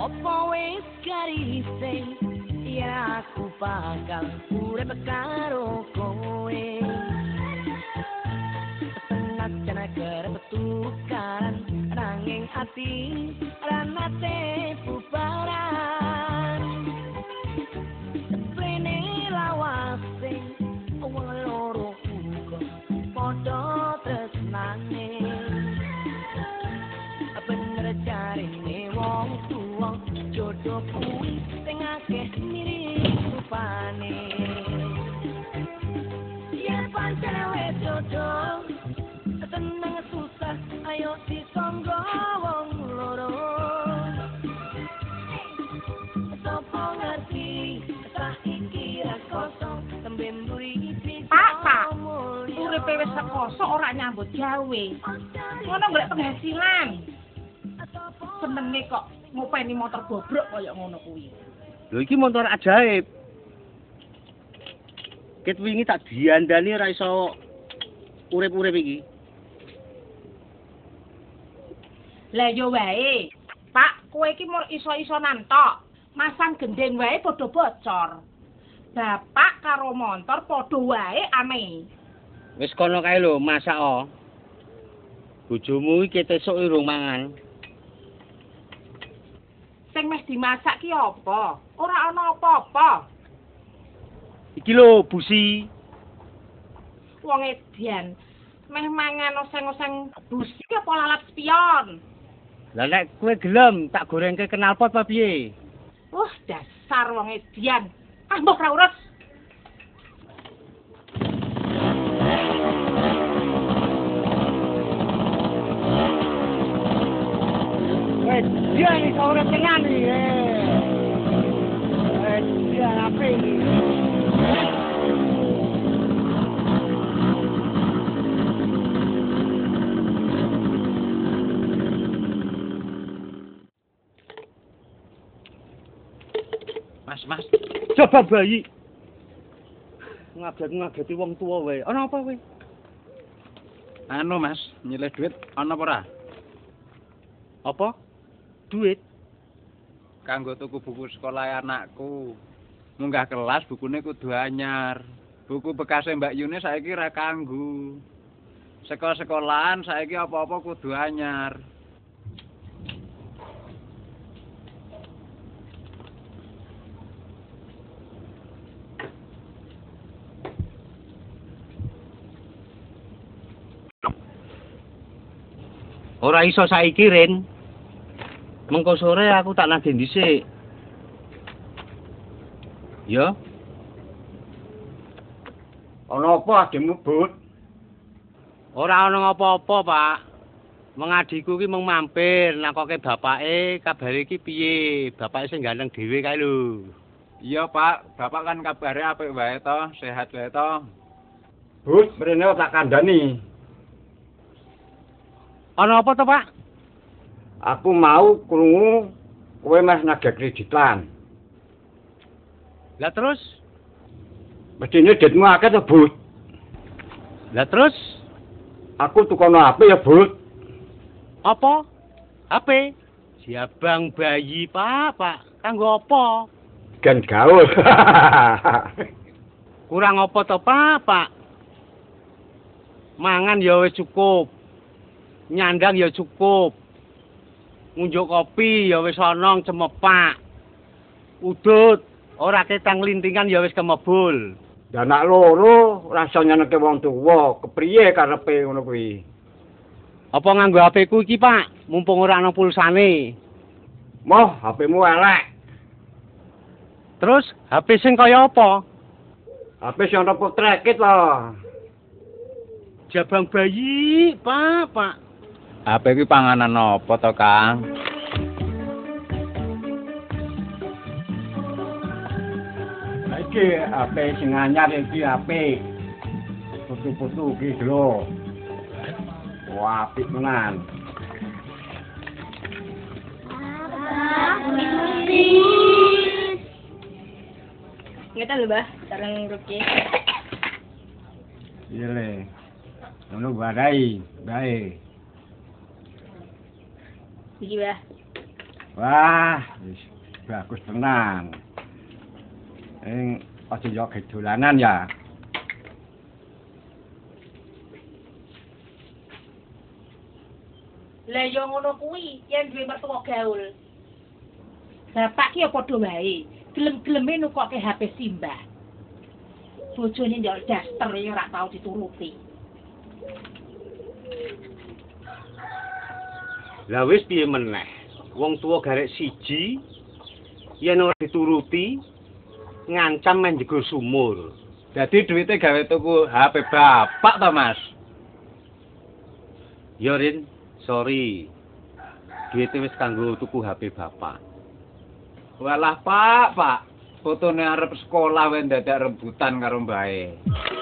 Opo wis garise ya aku bakal urip karo kowe. Senajan kerep tukaran nanging ati ranate bubaran. Seprene lawase wong loro uga padha tresnane. Bener jarine wong tuwa jodoh kuwi sing akeh mirip rupane. Yen pancen wis jodoh tenang susah ayo disangga wong loro. Sopo ngerti saiki ra kosong tembe mburi Pak, uripe wis sekosok ora nyambut gawe. Ngono golek penghasilan. Senenge kok ngopeni motor bobrok kaya ngono kuwi. Lho iki motor ajaib. Ket wingi tak diandani ora iso urip-urip iki. Lah yo wae. Pak, kowe iki mur iso-isonan tok. Masang gendeng wae padha bocor. Bapak karo motor padha wae aneh. Wis kono kae lho, masak o. Bojomu iki tesuk urung mangan. Sing meh dimasak ki apa? Ora ana apa-apa. Iki lho busi. Wong edian meh mangan oseng-oseng busi apa lalat spion. Lah nek kowe gelem tak gorengke knalpot apa piye? Dasar wong edian. Ah mbok ra urus. Dia ini seorang tenan nih. Dia apa ini? Mas. Coba bayi. Ngageti wong tua wae. Ana apa wae? Anu Mas, nyilih duit ana apa ora? Apa? Duit Kanggo tuku buku sekolah anakku. Munggah kelas bukune kudu anyar. Buku bekase Mbak Yune saiki ra kanggo. Sekolahan saiki apa-apa kudu anyar. ora iso saiki, Rin. Mengko sore aku tak nagih dhisik. Ya. Ana apa ademu, Bud? Ora ana apa-apa, Pak. Mengadiku ki mung mampir nakoke bapake kabare iki piye. Bapake sing ganteng dhewe kae lho. Iya, Pak. Bapak kan kabare apik wae to, sehat wae to. Bud, mrene tak kandhani. Ana apa to, Pak? Aku mau krungu kowe mas nagih kreditan. Lah terus? Mestine duitmu akeh to, Bud? Lah terus? Aku tukono HP ya, Bud. Apa? HP? Siabang bayi, Pak. Kanggo apa? Gan gaul. Kurang apa to, Pak? Mangan ya wis cukup. Nyandang ya cukup. Ngunjuk kopi ya wis ana cemepak. Udut ora ketang lintingan ya wis kemebul. Anak loro rasa nyenengke wong tuwa, kepriye karepe ngono kuwi? Apa nganggo HP-ku iki, Pak? Mumpung ora ana pulsane. Moh, HP-mu elek. Terus HP sing kaya apa? HP sing ana potrekit lho. Jabang bayi, Pak. HP ki panganan apa to, Kang? Iki HP sing anyar iki HP. Putu-putu iki lho. Wah, apik tenan. Ngeten lho, Mbah, sareng Ruki. Iya le. Ngono bae. Iki, Mbah. Wah, wis bagus tenan. Aja yo dolanan ya. Lah yo ngono kuwi, yen duwe mertua gaul. Bapak ki ya padha wae, gelem-geleme nukokke HP Simbah. Bojone ndok daster ya ora tau dituruti. Lah wis piye meneh? Wong tuwa garek siji yen ora dituruti ngancam men jegur sumur. Dadi duwite gawe tuku HP bapak to, Mas? Ya Rin, sorry. Duwite wis kanggo tuku HP bapak. Walah, Pak. Fotone arep sekolah wae dadak rebutan karo mbae.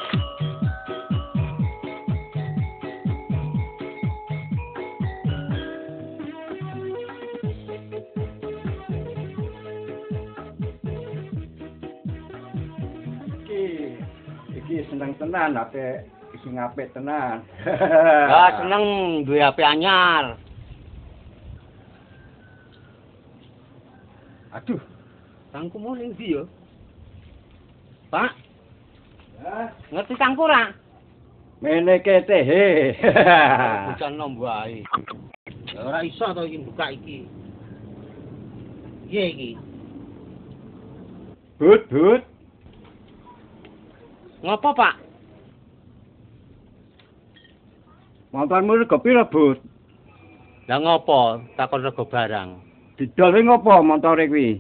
Iki seneng tenan ape sing apik tenan. Ah, seneng duwe HP anyar. Aduh, tangkumu ning ndi ya? Pak, ngerti tangku ra? Mene kete he. Bukan nombo ae. Ora iso to iki buka iki. Piye iki? But. Ngopo, Pak? Montormu rego pira, But? Lah ngopo takon rego barang? Didol kuwi ngopo montore kuwi?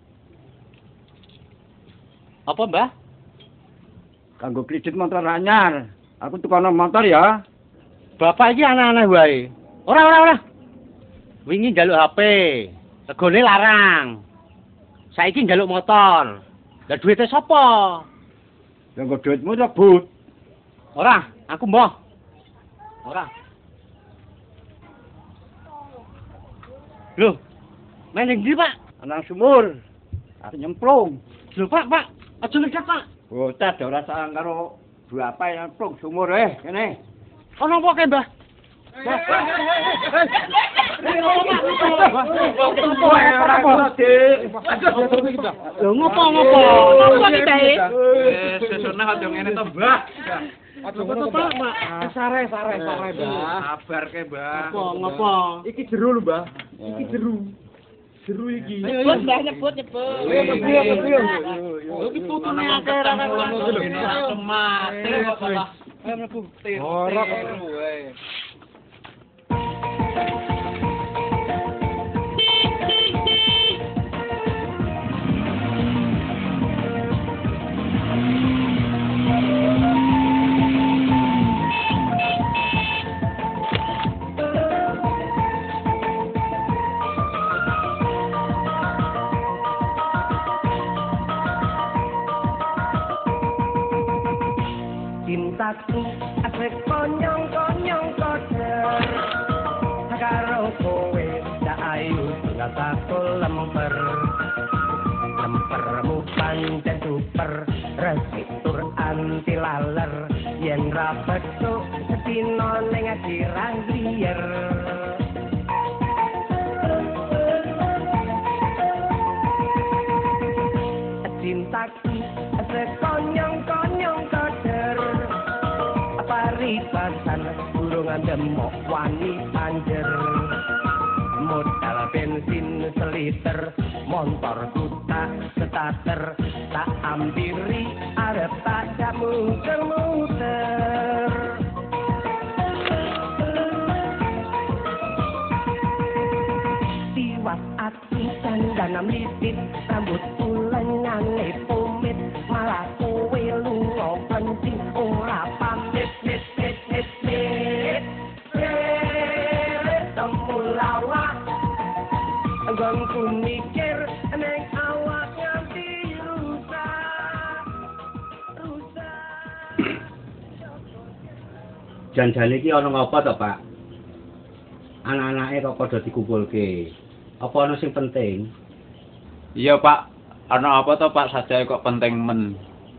Apa, Mbah? Kanggo kredit motor anyar. Aku tukono motor ya. Bapak iki aneh-aneh wae. Ora. Wingi njaluk HP. Regane larang. Saiki njaluk motor. Lah duwite sapa? Lah nggo duitmu to, But? Ora, aku mbah. Ora. Loh, main ning ndi, Pak? Anang sumur. Arep nyemplung. Loh, Pak. Aja ngecat, Pak. Bocah ora sayang karo bapak nyemplung sumur kene. Ono apa ke, Mbah? Lho ngopo? Ngopo iki, Bae? Sesone aja ngene to, Mbah. Aja ngopo, Pak. Sare, Mbah. Sabar ke, Mbah. Ngopo? Iki jeru lho, Mbah. Iki jeru. Jeru iki. Nyebut, Mbah, nyebut. Iki putune akeh ra ngono lho. Mati kok malah. Ayo mlebu. Ora wae. Cintaku asik konyong-konyong koder karo kowe dak ayu ngasaku lemper lempermu pancen super resik tur anti laler yen ra petuk sedina ning adirang liyer cintaku asik konyong-konyong koder paribasan burungan demok wani panjer modal bensin seliter motor kuta starter tak ambiri arep tak muter-muter tiwas ati dandanam litit rambut ulengane pomit malah kowe lunga penting ora pamit Gangku mikir neng awak nganti rusak Janjane iki ana ngapa to, Pak? Anak-anake kok padha dikumpulke. Apa ana sing penting? Iya, Pak. Ana apa to, Pak? Sajae kok penting men.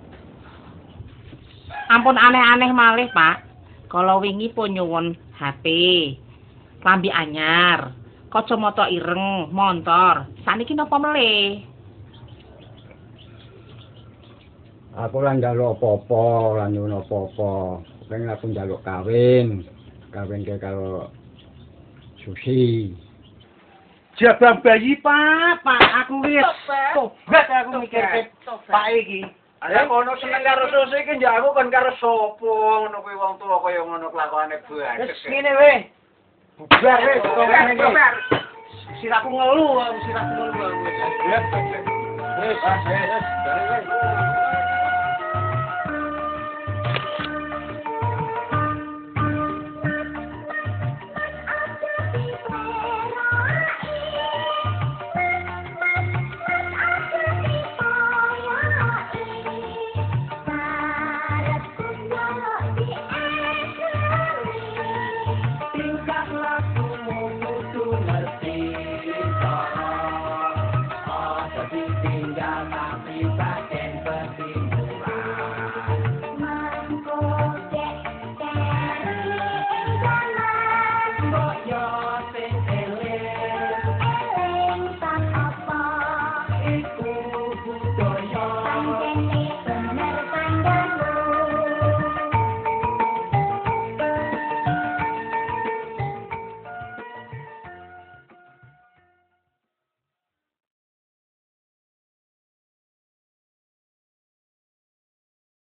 Ampun aneh-aneh malih, Pak. Kalau wingi pun nyuwun HP, lambi anyar, Kacamata ireng, montor. Saniki napa melih? Aku ora njaluk apa-apa, ora nyuwun apa-apa. Pengen aku njaluk kawin. Kawin ke karo Susi. Jabang bayi Pak aku wis tobat aku mikir Pak iki. Ada kono seneng karo Susi iki njak aku kon karo sapa ngono kuwi wong tuwa kaya ngono kelakone banget. Wis ngene we. Bubar we ngene iki. Sirahku ngelu, sirahku ngelu. Wis, wis.